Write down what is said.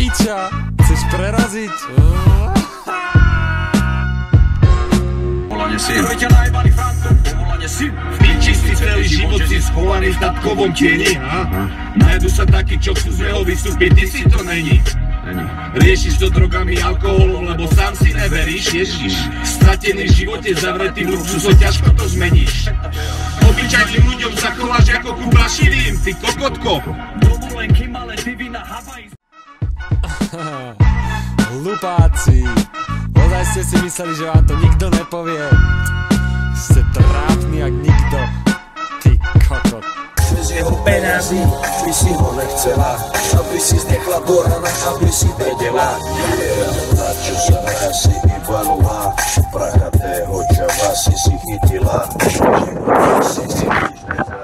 piča, chceš preraziť? Povolanie syn. Ťa najbali Franko, povolanie syn. V piči si celý život si schovaný v tatkovom tieni. Najdu sa takí, čo chcú z neho vystúpiť, ty si to není. Riešiš to drogami, alkoholom, lebo sám si neveríš, Ježiš. Stratený v živote, zavretý v luxuso, ťažko to zmeníš. Obyčajným ľuďom sa chováš ako ku plašivým, ty kokotko. Dovolenky malé divy na Havaji. Hlupáci, ozaj ste si mysleli, že vám to nikto nepovie. Ste trápni jak nikto, ty kokot. Z jeho peňazí, by si ho nechcela, aby si zdechla do rana, aby si vedela. Na čo sa asi vybalila, prachatého čava si chytila.